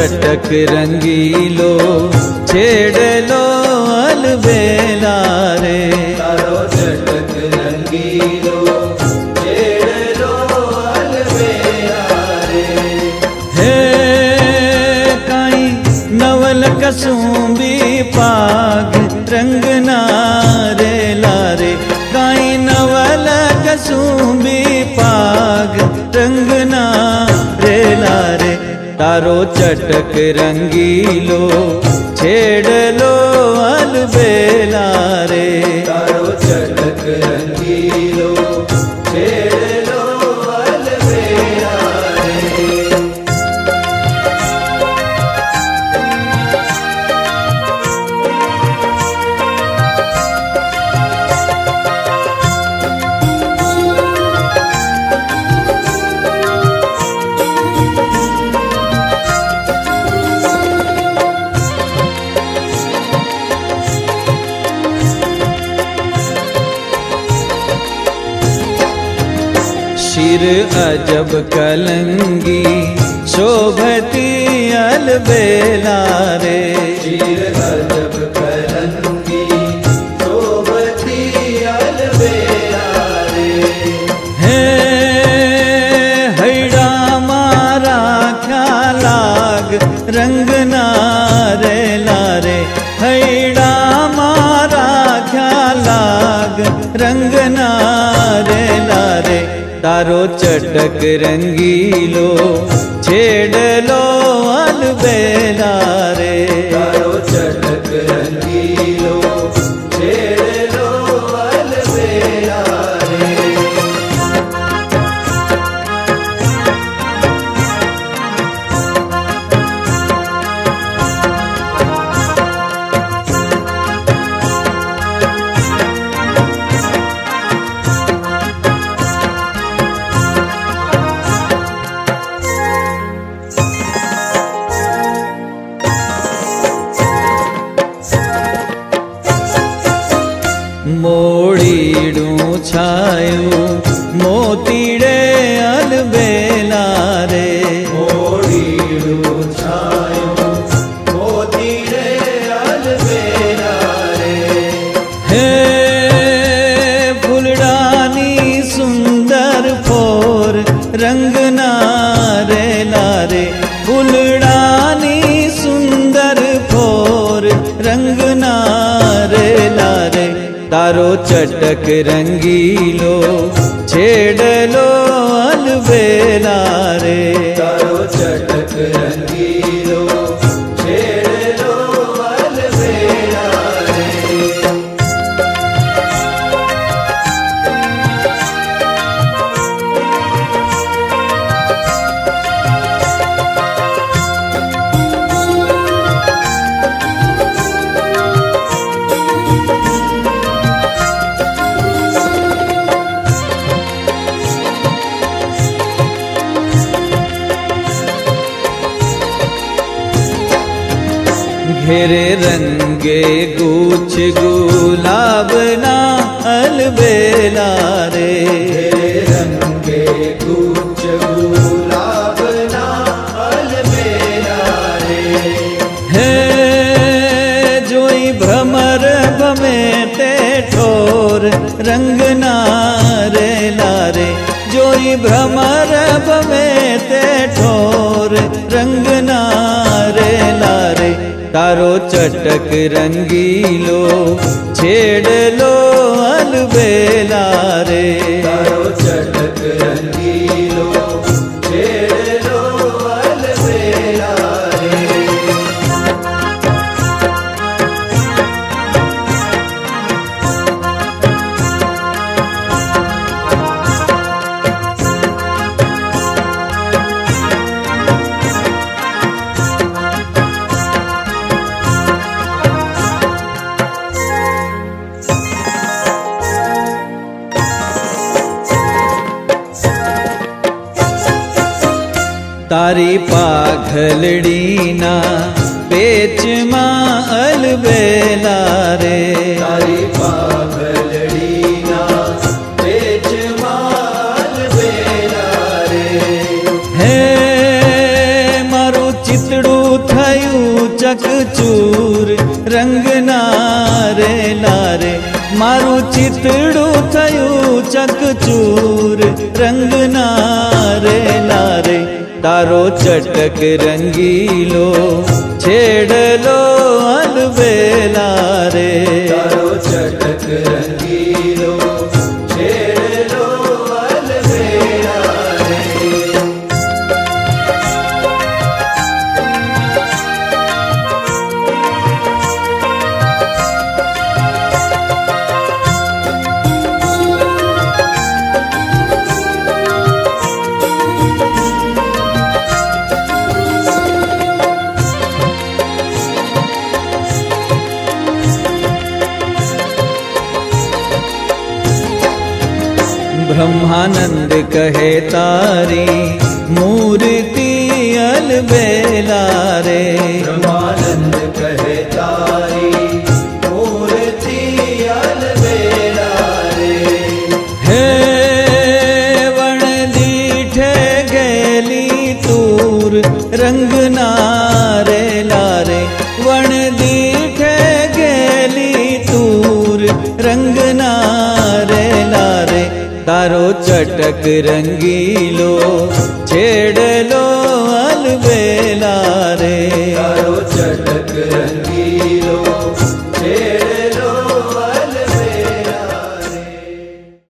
चटक रंगीलो छेड़ लो अलबेला रे। तारो चटक रंगीलो छेड़ लो अलबेला रे। हे काई नवल कसुंबी पाग रंग नारे लारे। काई नवल कसुंबी पाग रंग नारे लारे। तारो चटक रंगीलो छेड़ लो अलबेला रे। तारो चटक रंगीलो छेड़ लो अलबेला रे। शिर अजब कलंगी शोभती अलबेला रे। शिर अजब कलंगी शोभती अलबेला रे। हे हैड़ा मारा ख्यालाग रंग नारे लारे। हैड़ा मारा ख्यालाग रंग नारे लारे। तारो चटक रंगीलो छेड़ लो अलबेला रे। तारो चटक रंगीलो छेड़ लो अलबेला रे। मोड़ीड़ू छायो मोतीड़े अलबेला रे। मोड़ीड़ू छायो मोतीड़े अलबेला रे। हे फुलडानी सुंदर फोर रंग नारे लारे। फुलडानी सुंदर फोर रंग नारे लारे। तारो चटक रंगीलो छेड़ लो अलबेला रे। तारो चटक रंगीलो छेड़ लो अलबेला रे। घेरे रंगे गुछ गुलाब ना अलबेला रे। घेरे रंगे गुछ गुलाब ना अलबेला रे। हे जोई भ्रमर भमे ते ठोर रंग नारे लारे। जोई भ्रमर भमे ते ठोर रंग नारे लारे। तारो चटक रंगीलो छेड़ लो अलबेला रे। तारो चटक रंगीलो छेड़ लो अलबेला रे। तारी पाघलड़ी ना पेच मां अलबेला रे। तारी पाघलड़ी ना पेच मां अलबेला रे। हे मारू चितड़ू रे लारे मारू चितड़ू थयू चकचूर रंग ना रे लारे तारो चटक रंगीलो छेड़लो अलबेला रे तारो चटक रंगीलो छेड़लो अलबेला रे ब्रह्मानंद कहे तारी मूर्ति अलबेला रे ब्रह्मानंद कहे तारी मूर्ति अलबेला रे हे वण दीठे गेली तूर रंग नारे लारे वण दीठे गेली तूर रंग नारे लारे तारो चटक रंगीलो छेड़लो अलबेला